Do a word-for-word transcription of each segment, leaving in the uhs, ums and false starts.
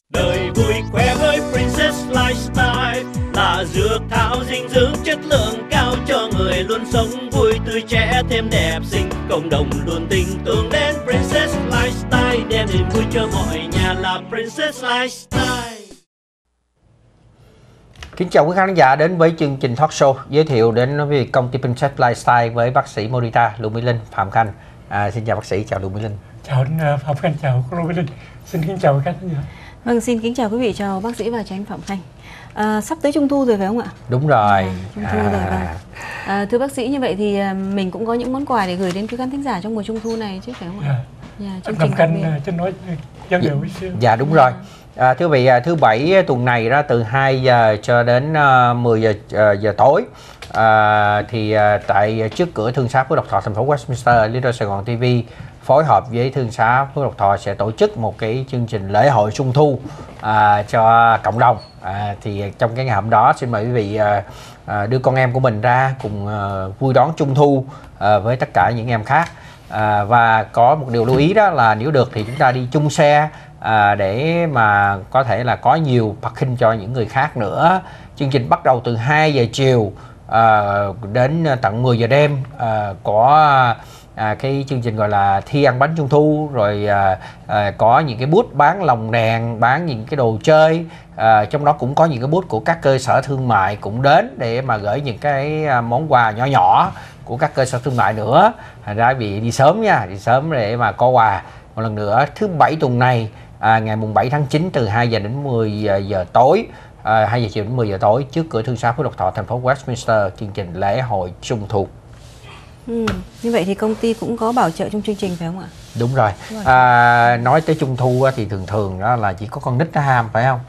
Đời vui khỏe với Princess Lifestyle là dược thảo dinh dưỡng chất lượng cao cho người luôn sống vui tươi trẻ thêm đẹp xinh. Cộng đồng luôn tình tưởng đến Princess Lifestyle đem niềm vui cho mọi nhà là Princess Lifestyle. Kính chào quý khán giả đến với chương trình talk show giới thiệu đến với công ty Princess Lifestyle với bác sĩ Morita Lưu Mỹ Linh, Phạm Khanh. À, xin chào bác sĩ, chào Lưu Mỹ Linh. Chào uh, Phạm Khanh, chào Lưu Mỹ Linh. Xin kính chào các khán giả. Vâng, xin kính chào quý vị, chào bác sĩ và chào anh Phạm Khanh. À, sắp tới Trung thu rồi phải không ạ? Đúng rồi. À, Trung thu à. rồi vâng. À, thưa bác sĩ, như vậy thì mình cũng có những món quà để gửi đến quý khán thính giả trong mùa Trung thu này chứ phải không ạ? Yeah. Yeah, chương trình Khanh cho nói dân đều với xíu. Dạ đúng rồi. À, thưa vị, thứ bảy tuần này đó từ hai giờ cho đến uh, mười giờ uh, giờ tối à, thì uh, tại trước cửa Thương xá Phước Lộc Thọ thành phố Westminster, Little Sài Gòn ti vi phối hợp với Thương xá Phước Lộc Thọ sẽ tổ chức một cái chương trình lễ hội Trung thu à, cho cộng đồng. À, thì trong cái ngày hôm đó xin mời quý vị à, à, đưa con em của mình ra cùng à, vui đón Trung thu à, với tất cả những em khác. À, và có một điều lưu ý đó là nếu được thì chúng ta đi chung xe à, để mà có thể là có nhiều parking cho những người khác nữa. Chương trình bắt đầu từ hai giờ chiều à, đến tận mười giờ đêm. À, có À, cái chương trình gọi là thi ăn bánh Trung thu, rồi à, à, có những cái booth bán lồng đèn, bán những cái đồ chơi, à, trong đó cũng có những cái booth của các cơ sở thương mại cũng đến để mà gửi những cái món quà nhỏ nhỏ của các cơ sở thương mại nữa. Thành ra vì đi sớm nha, đi sớm để mà có quà. Một lần nữa, thứ bảy tuần này à, ngày mùng bảy tháng chín từ hai giờ đến mười giờ tối, à, hai giờ chiều đến mười giờ tối trước cửa Thương xá Phước Lộc Thọ thành phố Westminster, chương trình lễ hội Trung thu. Ừ, như vậy thì công ty cũng có bảo trợ trong chương trình phải không ạ? Đúng rồi. À, nói tới Trung thu thì thường thường đó là chỉ có con nít nó ham phải không?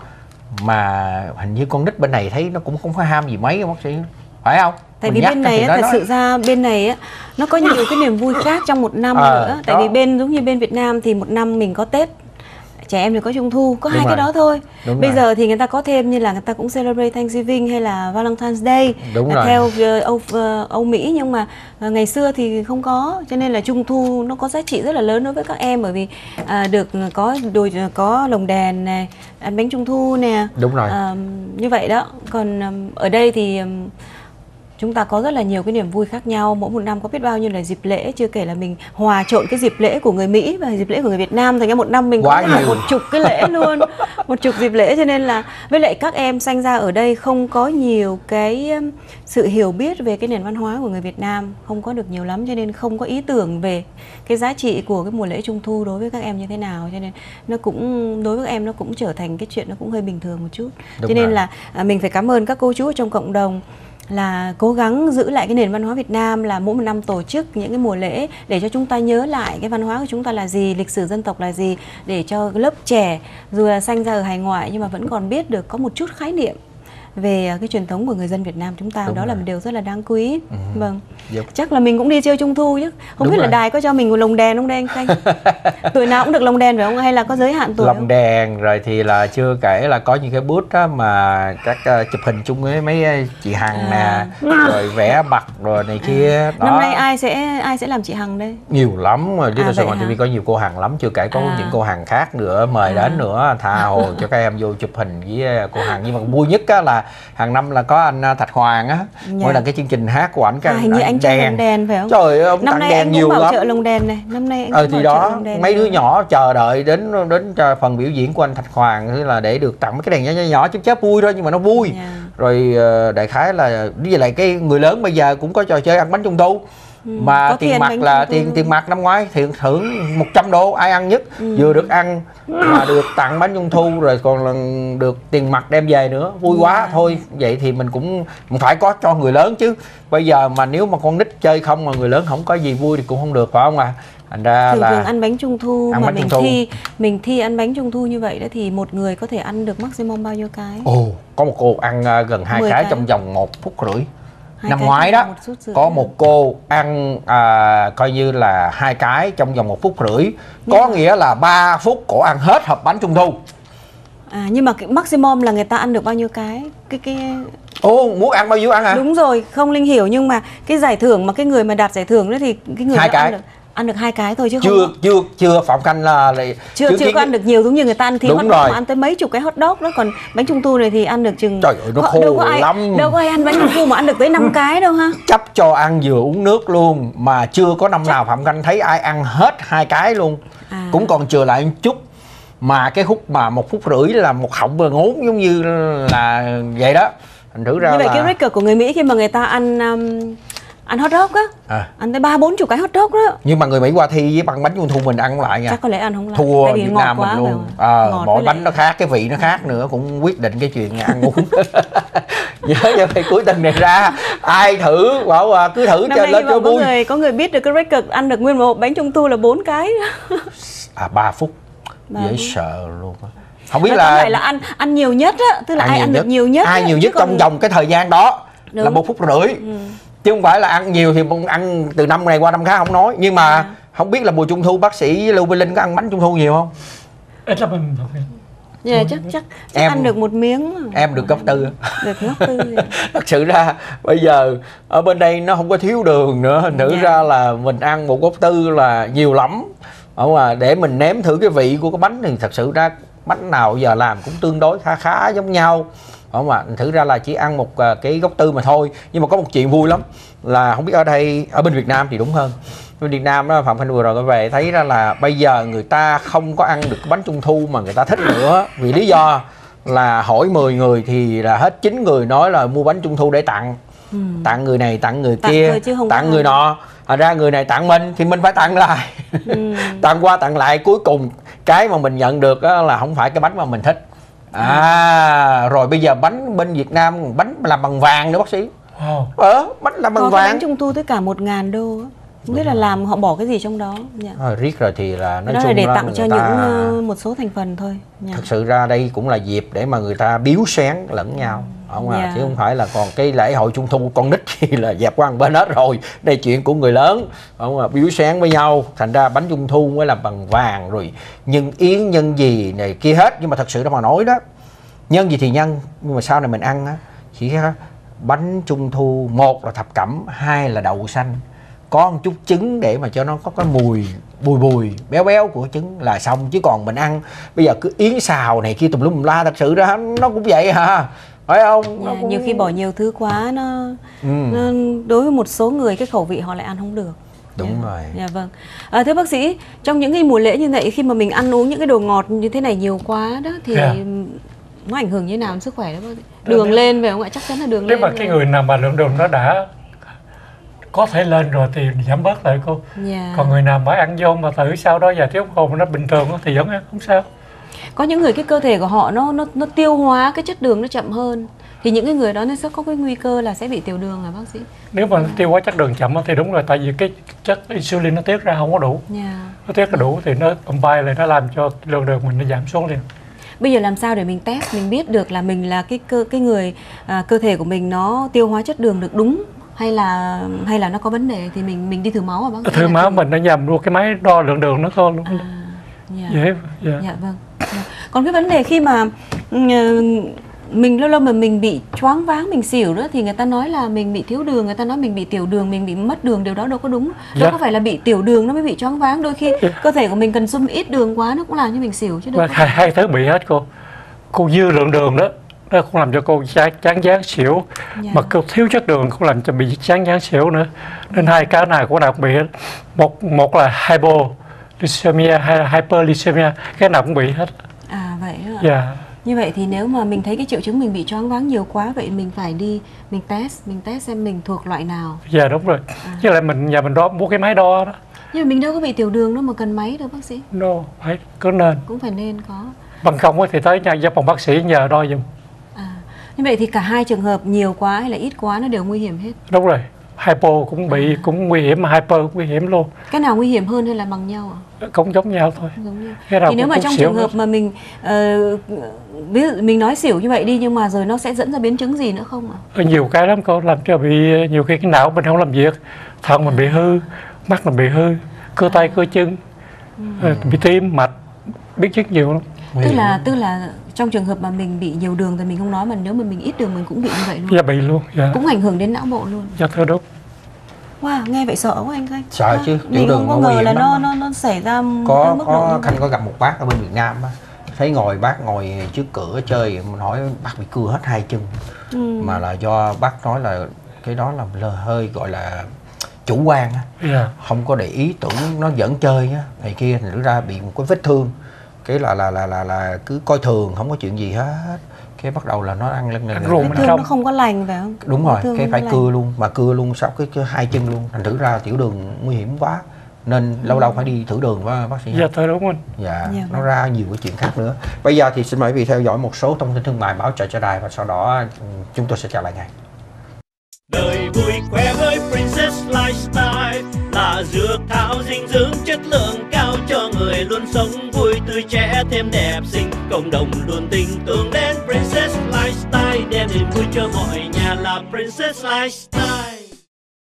Mà hình như con nít bên này thấy nó cũng không có ham gì mấy bác sĩ, phải không? Tại vì bên này á, thật sự ra bên này á, nó có nhiều cái niềm vui khác trong một năm à, nữa. Tại đó. Vì bên giống như bên Việt Nam thì một năm mình có Tết, trẻ em thì có Trung thu, có Đúng hai rồi. cái đó thôi. Đúng Bây rồi. giờ thì người ta có thêm như là người ta cũng celebrate Thanksgiving hay là Valentine's Day. Đúng rồi. Theo uh, Âu, uh, Âu Mỹ, nhưng mà uh, ngày xưa thì không có, cho nên là Trung thu nó có giá trị rất là lớn đối với các em, bởi vì uh, được có đồ, có lồng đèn này, ăn bánh Trung thu nè. Đúng rồi. Uh, như vậy đó. Còn um, ở đây thì um, chúng ta có rất là nhiều cái niềm vui khác nhau. Mỗi một năm có biết bao nhiêu là dịp lễ, chưa kể là mình hòa trộn cái dịp lễ của người Mỹ và dịp lễ của người Việt Nam, thành ra một năm mình có một chục cái lễ luôn, một chục dịp lễ. Cho nên là với lại các em sinh ra ở đây không có nhiều cái sự hiểu biết về cái nền văn hóa của người Việt Nam, không có được nhiều lắm, cho nên không có ý tưởng về cái giá trị của cái mùa lễ Trung thu đối với các em như thế nào. Cho nên nó cũng đối với các em nó cũng trở thành cái chuyện nó cũng hơi bình thường một chút. Đúng cho nên rồi. là mình phải cảm ơn các cô chú ở trong cộng đồng là cố gắng giữ lại cái nền văn hóa Việt Nam, là mỗi một năm tổ chức những cái mùa lễ để cho chúng ta nhớ lại cái văn hóa của chúng ta là gì, lịch sử dân tộc là gì, để cho lớp trẻ dù là sanh ra ở hải ngoại nhưng mà vẫn còn biết được có một chút khái niệm về cái truyền thống của người dân Việt Nam chúng ta. Đúng đó rồi. Là một điều rất là đáng quý. Ừ. Vâng. Yep. Chắc là mình cũng đi chơi Trung thu chứ. Không Đúng biết rồi. là đài có cho mình một lồng đèn không đây anh Khanh? Tuổi nào cũng được lồng đèn phải không? Hay là có giới hạn tuổi lồng không? Đèn rồi thì là chưa kể là có những cái booth đó mà các uh, chụp hình chung với mấy chị Hằng à. nè, rồi vẽ mặt rồi này kia. À. Năm nay ai sẽ ai sẽ làm chị Hằng đây? Nhiều lắm mà, Little Sài Gòn ti vi có nhiều cô Hằng lắm, chưa kể có à. những cô Hằng khác nữa mời à. đến nữa, tha hồ cho các em vô chụp hình với cô Hằng. Nhưng mà vui nhất á là hàng năm là có anh Thạch Hoàng á, dạ. mỗi lần cái chương trình hát của ảnh cái à, hình như anh đèn. lồng đèn phải không? Trời ơi, ông năm tặng nay đèn anh nhiều cũng bảo lắm. trợ lồng đèn này, năm nay anh ờ cũng thì bảo đó trợ lồng đèn mấy này. đứa nhỏ chờ đợi đến đến phần biểu diễn của anh Thạch Hoàng, thế là để được tặng mấy cái đèn nhỏ nhỏ chớp chớp vui thôi, nhưng mà nó vui. Yeah. Rồi đại khái là với lại cái người lớn bây giờ cũng có trò chơi ăn bánh Trung thu. Ừ, mà tiền mặt là tiền tiền mặt năm ngoái thì thưởng một trăm đô, ai ăn nhất ừ. vừa được ăn mà được tặng bánh Trung thu, rồi còn là được tiền mặt đem về nữa, vui yeah. quá. Thôi vậy thì mình cũng phải có cho người lớn chứ, bây giờ mà nếu mà con nít chơi không mà người lớn không có gì vui thì cũng không được, phải không ạ? À? Thành ra thường là thường ăn bánh Trung thu ăn mà bánh mình Trung thu. thi mình thi ăn bánh Trung thu như vậy đó thì một người có thể ăn được maximum bao nhiêu cái? Ồ, có một cô ăn gần hai cái, cái trong vòng một phút rưỡi. Hai năm ngoái đó một có một cô ăn à, coi như là hai cái trong vòng một phút rưỡi, có nhưng nghĩa là ba phút cổ ăn hết hộp bánh Trung thu. À, nhưng mà cái maximum là người ta ăn được bao nhiêu cái? Cái cái Ồ, muốn ăn bao nhiêu ăn hả? Đúng rồi, không Linh hiểu, nhưng mà cái giải thưởng mà cái người mà đạt giải thưởng đó thì cái người hai cái. ăn được ăn được hai cái thôi chứ chưa không chưa chưa Phạm Khanh là, là chưa chưa có ăn được nhiều giống như người ta ăn thì đúng hot rồi. dog ăn tới mấy chục cái hot dog đó, còn bánh trung thu này thì ăn được chừng trời ơi nó có, khô đâu có ai, lắm, đâu có ai ăn bánh trung thu mà ăn được tới năm cái đâu ha. chấp cho ăn vừa uống nước luôn mà chưa có năm nào Phạm Khanh thấy ai ăn hết hai cái luôn. À. Cũng còn chừa lại một chút, mà cái hút mà một phút rưỡi là một họng vừa ngốn giống như là vậy đó. Thành thử ra như vậy là cái record của người Mỹ khi mà người ta ăn um, ăn hot dog á, à. ăn tới ba bốn chục cái hot dog đó. Nhưng mà người Mỹ qua thi với bằng bánh trung thu mình ăn lại nha, Chắc có lẽ ăn không lại. thua Tại vì Việt ngọt Nam quá mình luôn. phải À, ngọt mỗi với bánh lại- nó khác, cái vị nó khác nữa cũng quyết định cái chuyện ăn uống. Nhớ cho phải cuối tuần này ra ai thử bảo à, cứ thử Năm cho nay lên hy cho vọng có vui. người có người biết được cái record ăn được nguyên một hộp bánh trung thu là bốn cái. À ba phút Ba dễ phút. sợ luôn á. Không biết Mà là tóm lại là ăn ăn nhiều nhất á, tức là ai ăn được nhiều nhất ai á, nhiều chứ nhất còn- trong vòng cái thời gian đó là Đúng. một phút rưỡi. Ừ. Chứ không phải là ăn nhiều thì ăn từ năm này qua năm khác không nói. Nhưng mà À. không biết là mùa trung thu bác sĩ Lưu Vy Linh có ăn bánh trung thu nhiều không? Ít lắm em. Dạ, chắc chắc, chắc Em- ăn được một miếng. Em được gấp tư. Được gấp tư. Rồi. Thật sự ra bây giờ ở bên đây nó không có thiếu đường nữa, thành thử Dạ. ra là mình ăn một gốc tư là nhiều lắm. Ở mà để mình nếm thử cái vị của cái bánh thì thật sự ra bánh nào giờ làm cũng tương đối khá khá giống nhau. Ở mà thử ra là chỉ ăn một à, cái gốc tư mà thôi. Nhưng mà có một chuyện vui lắm là không biết ở đây, ở bên Việt Nam thì đúng hơn. Bên Việt Nam đó, Phạm Khanh vừa rồi có về thấy ra là bây giờ người ta không có ăn được cái bánh trung thu mà người ta thích nữa, vì lý do là hỏi mười người thì là hết chín người nói là mua bánh trung thu để tặng. Ừ. Tặng người này, tặng người Tặng kia, thôi chứ không có tặng người ăn. nọ. Thành ra người này tặng mình thì mình phải tặng lại. Ừ. Tặng qua tặng lại cuối cùng cái mà mình nhận được á là không phải cái bánh mà mình thích. À rồi bây giờ bánh bên Việt Nam bánh làm bằng vàng nữa bác sĩ. Wow. Ờ bánh làm bằng Có cái vàng. bánh trung thu tới cả một ngàn đô á. Không biết là làm họ bỏ cái gì trong đó. Dạ. Rồi, riết rồi thì là nói Đó chung là để là tặng người cho ta... những ờ, một số thành phần thôi. Dạ. Thật sự ra đây cũng là dịp để mà người ta biếu sáng lẫn nhau, không à, Dạ. chứ không phải là còn cái lễ hội trung thu con nít thì là dẹp qua một bên hết rồi. Đây chuyện của người lớn, không à, biếu sáng với nhau. Thành ra bánh trung thu mới làm bằng vàng rồi nhân yến nhân gì này kia hết. Nhưng mà thật sự đó mà nói đó, nhân gì thì nhân, nhưng mà sau này mình ăn á chỉ có bánh trung thu, một là thập cẩm, hai là đậu xanh, có một chút trứng để mà cho nó có cái mùi bùi bùi béo béo của trứng là xong. Chứ còn mình ăn bây giờ cứ yến xào này kia tùm lum tùm la, thật sự ra nó cũng vậy hả, phải không? Nó Dạ, cũng... nhiều khi bỏ nhiều thứ quá nó, Ừ. nó đối với một số người cái khẩu vị họ lại ăn không được. Đúng Dạ. rồi. Dạ vâng. À, thưa bác sĩ, trong những cái mùa lễ như vậy khi mà mình ăn uống những cái đồ ngọt như thế này nhiều quá đó thì Dạ. nó ảnh hưởng như thế nào đến sức khỏe đó bác sĩ? Đường lên phải không ạ? Chắc chắn là đường Nếu lên. mà rồi. cái người nào mà lượng đường nó đã có thể lên rồi thì giảm bớt lại cô. Dạ. Còn người nào mà ăn vô mà thử sau đó vài tiếng đồng hồ mà nó bình thường á thì vẫn ăn không sao. Có những người cái cơ thể của họ nó nó nó tiêu hóa cái chất đường nó chậm hơn, thì những cái người đó nó sẽ có cái nguy cơ là sẽ bị tiểu đường hả bác sĩ? Nếu mà tiêu hóa chất đường chậm á thì đúng rồi, tại vì cái chất insulin nó tiết ra không có đủ. Dạ. Nó tiết ra đủ thì nó combine lại, nó làm cho lượng đường mình nó giảm xuống liền. Bây giờ làm sao để mình test, mình biết được là mình là cái cơ cái người à, cơ thể của mình nó tiêu hóa chất đường được đúng hay là hay là nó có vấn đề, thì mình mình đi thử máu hả bác sĩ? Thử máu mình nó nhầm luôn cái máy đo lượng đường nó thôi luôn. À, dạ. Dễ. Dạ. Dạ vâng. Dạ. Còn cái vấn đề khi mà ừ, mình lâu lâu mà mình bị choáng váng, mình xỉu nữa thì người ta nói là mình bị thiếu đường, người ta nói mình bị tiểu đường, mình bị mất đường, điều đó đâu có đúng. Đâu Dạ. có phải là bị tiểu đường nó mới bị choáng váng, đôi khi Dạ. cơ thể của mình cần sum ít đường quá nó cũng làm cho mình xỉu chứ đâu Và có. hai, hai thứ bị hết cô. Cô dư lượng đường đó nó cũng làm cho cô chán, chán dáng xỉu. Dạ. Mà cô thiếu chất đường cũng làm cho bị chán dáng xỉu nữa. Nên hai cái này cũng nào cũng bị hết. Một, một là hypoglycemia hay là hyperglycemia, cái nào cũng bị hết. À vậy đó ạ. Dạ. Như vậy thì nếu mà mình thấy cái triệu chứng mình bị choáng váng nhiều quá, vậy mình phải đi mình test, mình test xem mình thuộc loại nào. Dạ đúng rồi. À. Với lại mình nhà mình đo mua cái máy đo đó. Nhưng mà mình đâu có bị tiểu đường đâu mà cần máy đâu bác sĩ. Đo phải có nên. Cũng phải nên có. Bằng không á thì tới nhà văn phòng bác sĩ nhờ đo giùm. À, như vậy thì cả hai trường hợp nhiều quá hay là ít quá nó đều nguy hiểm hết. Đúng rồi. Hypo cũng bị cũng nguy hiểm mà hyper cũng nguy hiểm luôn. Cái nào nguy hiểm hơn hay là bằng nhau ạ? Cũng giống nhau thôi. Giống nhau. Cái nào Thì nếu cũng- mà cũng trong xỉu trường hợp hết. mà mình ờ, ví dụ mình nói xỉu như vậy đi, nhưng mà rồi nó sẽ dẫn ra biến chứng gì nữa không ạ? Có nhiều cái lắm cô, làm cho bị nhiều khi cái não mình không làm việc, thận mình bị hư, mắt mình bị hư, cơ tay cơ chân, ừ. bị tim mạch, biến chứng nhiều lắm. Tức là tức là trong trường hợp mà mình bị nhiều đường thì mình không nói, mà nếu mà mình ít đường mình cũng bị như vậy luôn. Dạ bị luôn. Dạ. Cũng ảnh hưởng đến não bộ luôn. Dạ thưa đúng. Wow, nghe vậy sợ quá anh Khanh. Sợ À, chứ, tiểu mình đường không có nó nguy ngờ hiểm là lắm nó đó. nó nó xảy ra có tới mức độ có như Khanh vậy. có gặp một bác ở bên Việt Nam á, thấy ngồi bác ngồi trước cửa chơi, mình hỏi bác bị cưa hết hai chân. Ừ. Mà là do bác nói là cái đó là lờ- hơi gọi là chủ quan á, Dạ. không có để ý tưởng nó vẫn chơi á này kia, thành ra bị một cái vết thương, cái là là là là là cứ coi thường không có chuyện gì hết, cái bắt đầu là nó ăn lên lên Ăn rùm Vết bên thương trong. nó không có lành phải không? đúng Vết rồi, thương cái không phải có cưa lành. luôn, mà cưa luôn sau cái, cái hai chân luôn, thành thử ra tiểu đường nguy hiểm quá, nên lâu lâu phải đi thử đường với bác sĩ. Dạ thưa đúng anh. Dạ, Dạ nó vâng. ra nhiều cái chuyện khác nữa. Bây giờ thì xin mời quý vị theo dõi một số thông tin thương mại bảo trợ cho đài, và sau đó ừ, chúng tôi sẽ trở lại ngay. Đời vui khỏe với Princess Lifestyle là dược thảo dinh dưỡng chất lượng cao cho người luôn sống vui tươi trẻ thêm đẹp xinh. Cộng đồng luôn tin tưởng đến Princess Lifestyle, đem niềm vui cho mọi nhà là Princess Lifestyle.